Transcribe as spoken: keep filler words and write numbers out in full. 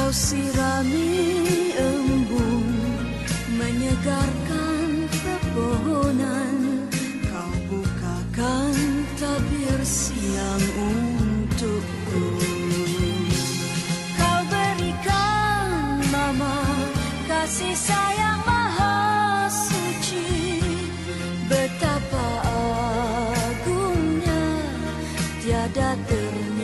Kau sirami embun, menyegarkan pepohonan. Kau bukakan tabir siang untukku. Kau berikan mama kasih sayang maha suci. Betapa agungnya, tiada ternilai.